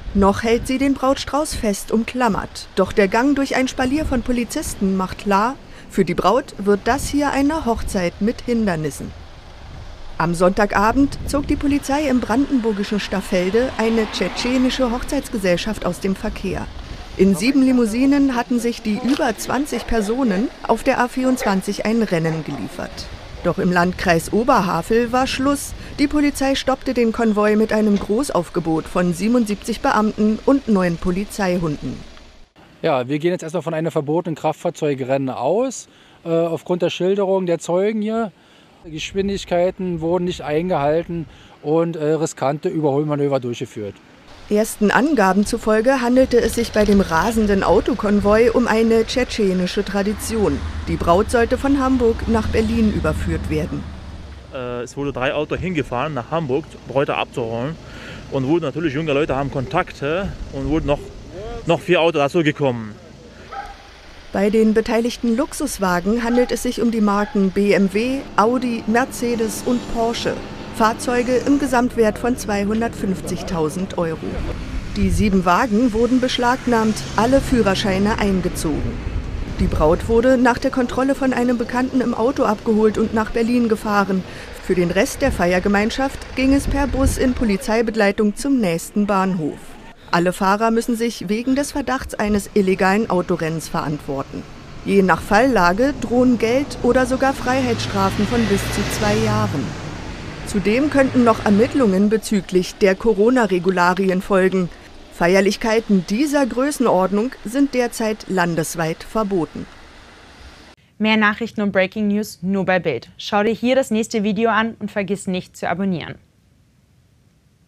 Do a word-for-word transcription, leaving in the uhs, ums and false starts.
Noch hält sie den Brautstrauß fest umklammert. Doch der Gang durch ein Spalier von Polizisten macht klar, für die Braut wird das hier eine Hochzeit mit Hindernissen. Am Sonntagabend zog die Polizei im brandenburgischen Staffelde eine tschetschenische Hochzeitsgesellschaft aus dem Verkehr. In sieben Limousinen hatten sich die über zwanzig Personen auf der A vierundzwanzig ein Rennen geliefert. Doch im Landkreis Oberhavel war Schluss. Die Polizei stoppte den Konvoi mit einem Großaufgebot von siebenundsiebzig Beamten und neun Polizeihunden. Ja, wir gehen jetzt erstmal von einem verbotenen Kraftfahrzeugrennen aus, äh, aufgrund der Schilderung der Zeugen hier. Geschwindigkeiten wurden nicht eingehalten und äh, riskante Überholmanöver durchgeführt. Ersten Angaben zufolge handelte es sich bei dem rasenden Autokonvoi um eine tschetschenische Tradition. Die Braut sollte von Hamburg nach Berlin überführt werden. Äh, es wurde drei Autos hingefahren nach Hamburg, Bräute abzuholen. Und wurden natürlich, junge Leute haben Kontakte und wurden noch, noch vier Autos dazu gekommen. Bei den beteiligten Luxuswagen handelt es sich um die Marken B M W, Audi, Mercedes und Porsche. Fahrzeuge im Gesamtwert von zweihundertfünfzigtausend Euro. Die sieben Wagen wurden beschlagnahmt, alle Führerscheine eingezogen. Die Braut wurde nach der Kontrolle von einem Bekannten im Auto abgeholt und nach Berlin gefahren. Für den Rest der Feiergemeinschaft ging es per Bus in Polizeibegleitung zum nächsten Bahnhof. Alle Fahrer müssen sich wegen des Verdachts eines illegalen Autorennens verantworten. Je nach Falllage drohen Geld- oder sogar Freiheitsstrafen von bis zu zwei Jahren. Zudem könnten noch Ermittlungen bezüglich der Corona-Regularien folgen. Feierlichkeiten dieser Größenordnung sind derzeit landesweit verboten. Mehr Nachrichten und Breaking News nur bei Bild. Schau dir hier das nächste Video an und vergiss nicht zu abonnieren.